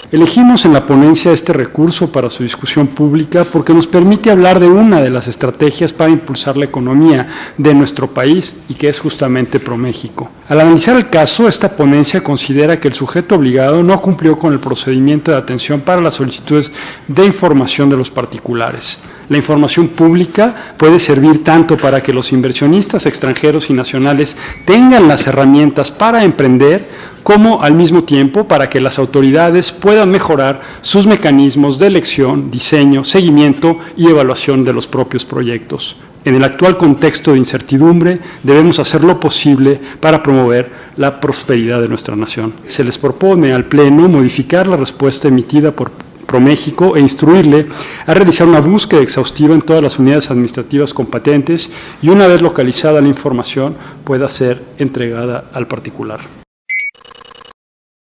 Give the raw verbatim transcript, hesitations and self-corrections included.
Elegimos en la ponencia este recurso para su discusión pública porque nos permite hablar de una de las estrategias para impulsar la economía de nuestro país y que es justamente ProMéxico. Al analizar el caso, esta ponencia considera que el sujeto obligado no cumplió con el procedimiento de atención para las solicitudes de información de los particulares. La información pública puede servir tanto para que los inversionistas extranjeros y nacionales tengan las herramientas para emprender, como al mismo tiempo para que las autoridades puedan mejorar sus mecanismos de elección, diseño, seguimiento y evaluación de los propios proyectos. En el actual contexto de incertidumbre, debemos hacer lo posible para promover la prosperidad de nuestra nación. Se les propone al Pleno modificar la respuesta emitida por ProMéxico e instruirle a realizar una búsqueda exhaustiva en todas las unidades administrativas competentes y una vez localizada la información pueda ser entregada al particular.